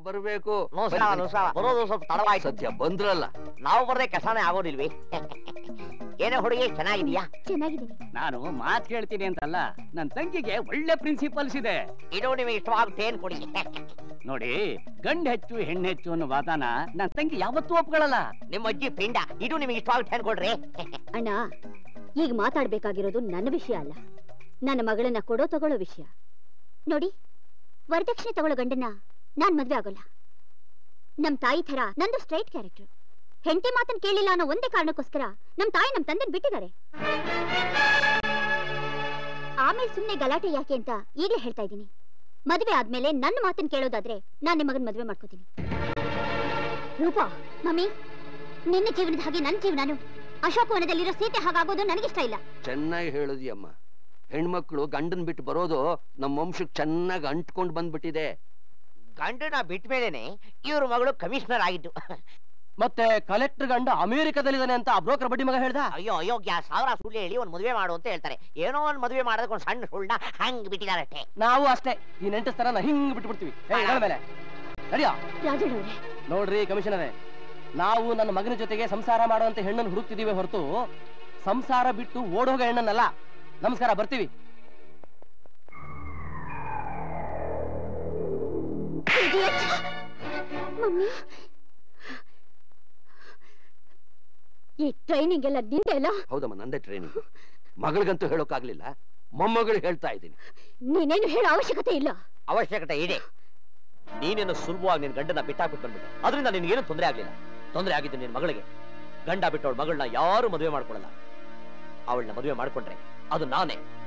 ಬರ್ಬೇಕು. ಬರೋದು ಸ್ವಲ್ಪ ತಡವಾಯ್ತು. ಸದ್ಯ ಬಂದ್ರಲ್ಲ. ನಾವು ಬರ್ದೆ ಕಸಾನೇ ಆಗೋದಿಲ್ವಿ? ಏನೋ ಹುಡುಗಿ ಚೆನ್ನಾಗಿದ್ಯಾ? ಚೆನ್ನಾಗಿದ್ದೀನಿ. ನಾನು ಮಾತ್ ಕೇಳ್ತೀನಿ ಅಂತಲ್ಲ, ನನ್ ತಂಗಿಗೆ ಒಳ್ಳೆ ಪ್ರಿನ್ಸಿಪಲ್ಸ್ ಇದೆ. ಇದು ನಿಮಗೆ ಇಷ್ಟವಾಗುತ್ತೆ ಏನ್ ಕೊಡಿ. ನೋಡಿ, ಗಂಡ್ ಹೆಚ್ಚು ಹೆಣ್ಣು ಹೆಚ್ಚು ಅನ್ನೋ ವಾದನ ನನ್ ತಂಗಿ ಯಾವತ್ತೂ ಒಪ್ಕೊಳ್ಳಲ್ಲ. ನಿಮ್ಮ ಅಜ್ಜಿ ಪಿಂಡ, ಇದು ನಿಮಗೆ ಇಷ್ಟವಾಗುತ್ತೆ ಅನ್ಕೊಡ್ರಿ. ಅಣ್ಣ, ಈಗ ಮಾತಾಡ್ಬೇಕಾಗಿರೋದು ನನ್ನ ವಿಷಯ ಅಲ್ಲ, ನನ್ನ ಮಗಳನ್ನ ಕೊಡೋ ತಗೊಳ್ಳೋ ವಿಷಯ. ನೋಡಿ, ವರದಕ್ಷಿಣೆ ತಗೊಳ್ಳೋ ಗಂಡನ್ನ ನಾನ್ ಮದ್ವೆ ಆಗೋಲ್ಲ. ನಮ್ ತಾಯಿ ತರ ನಂದು ಸ್ಟ್ರೈಟ್ ಕ್ಯಾರೆಕ್ಟರ್. ಹೆಂಡತಿ ಮಾತನ್ ಕೇಳಿಲ್ಲ ಅನ್ನೋ ಒಂದೇ ಕಾರಣಕ್ಕೋಸ್ಕರ ನಮ್ ತಾಯಿ ನಮ್ ತಂದೆನ್ ಬಿಟ್ಟಿದ್ದಾರೆ. ಆಮೇಲೆ ಸುಮ್ನೆ ಗಲಾಟೆ ಯಾಕೆ ಅಂತ ಈಗಲೇ ಹೇಳ್ತಾ ಇದ್ದೀನಿ. ಮದುವೆ ಆದ್ಮೇಲೆ ನನ್ನ ಮಾತನ್ ಕೇಳೋದಾದ್ರೆ ನಾನ್ ನಿಮ್ಮ ಮಗನ್ ಮದ್ವೆ ಮಾಡ್ಕೋತೀನಿ. ರೂಪಾ, ಮಮ್ಮಿ, ನಿನ್ನ ಜೀವನದ ಹಾಗೆ ನನ್ನ ಜೀವನಾನು ಅಶೋಕವನದಲ್ಲಿರೋ ಸೀತೆ ಹಾಗಾಗೋದು ನನಗಿಷ್ಟ ಇಲ್ಲ. ಚೆನ್ನಾಗಿ ಹೇಳಿದ್ಯಮ್ಮ. ಹೆಣ್ಮಕ್ಳು ಗಂಡನ್ ಬಿಟ್ಟು ಬರೋದು ನಮ್ಮ ವಂಶಕ್ಕೆ ಚೆನ್ನಾಗಿ ಅಂಟ್ಕೊಂಡು ಬಂದ್ಬಿಟ್ಟಿದೆ. ಗಂಡನ ಬಿಟ್ಟ ಮೇಲೇನೆ ಇವ್ರ ಮಗಳು ಕಮಿಷನರ್ ಆಗಿದ್ದು. ಮತ್ತೆ ಕಲೆಕ್ಟರ್ ಗಂಡ ಅಮೆರಿಕದಲ್ಲಿದ್ದಾನೆ ಅಂತ ಆ ಬ್ರೋಕರ್ ಬಡ್ಡಿ ಮಗ ಹೇಳ್ದ. ಅಯ್ಯೋ ಅಯೋಗ್ಯ, ಸಾವಿರ ಸುಳ್ಳು ಹೇಳಿ ಒಂದ್ ಮದುವೆ ಮಾಡು ಅಂತ ಹೇಳ್ತಾರೆ. ಏನೋ ಒಂದ್ ಮದುವೆ ಮಾಡೋದಕ್ಕೆ ಒಂದ್ ಸಣ್ಣ ಸುಳ್ಳ ಹಂಗ್ ಬಿಟ್ಟಿದ್ದಾರೆ ಅಷ್ಟೇ. ನಾವು ಅಷ್ಟೇ, ಈ ನೆಂಟಸ್ತನ ಹಿಂಗ್ ಬಿಟ್ಬಿಡ್ತೀವಿ. ಮೇಲೆ ನಡಿಯೋ. ನೋಡ್ರಿ ಕಮಿಷನರೇ, ನಾವು ನನ್ನ ಮಗನ ಜೊತೆಗೆ ಸಂಸಾರ ಮಾಡುವಂತ ಹೆಣ್ಣನ್ನು ಹುಡುಕ್ತಿದೀವಿ ಹೊರತು ಸಂಸಾರ ಬಿಟ್ಟು ಓಡೋಗ ಹೆಣ್ಣನ್ನಲ್ಲ. ನಮಸ್ಕಾರ, ಬರ್ತೀವಿ. ಮಮ್ಮಿ, ಈ ಟ್ರೈನಿಂಗ್ ಎಲ್ಲ ನಿಂದೆಲ್ಲ? ಹೌದಮ್ಮ, ನಂದೇ ಟ್ರೈನಿಂಗ್. ಮಗಳಿಗಂತೂ ಹೇಳೋಕ್ಕಾಗ್ಲಿಲ್ಲ, ಮೊಮ್ಮಗಳು ಹೇಳ್ತಾ ಇದ್ದೀನಿ. ನೀನೇನು ಹೇಳೋ ಅವಶ್ಯಕತೆ ಇಲ್ಲ. ಅವಶ್ಯಕತೆ ಇದೆ. ನೀನೇನು ಸುಲಭವಾಗಿ ನಿನ್ ಗಂಡನ ಬಿಟ್ಟಾಕ್ಬಿಟ್ಟು ಬಂದ್ಬಿಟ್ಟೆ. ಅದರಿಂದ ನಿನ್ಗೇನು ತೊಂದರೆ ಆಗ್ಲಿಲ್ಲ. ತೊಂದರೆ ಆಗಿದ್ದು ನಿನ್ ಮಗಳಿಗೆ. ಗಂಡ ಬಿಟ್ಟವಳ ಮಗಳನ್ನ ಯಾರು ಮದುವೆ ಮಾಡ್ಕೊಳ್ಳಲ್ಲ. ಅವಳನ್ನ ಮದುವೆ ಮಾಡ್ಕೊಂಡ್ರೆ ಅದು ನಾನೇ.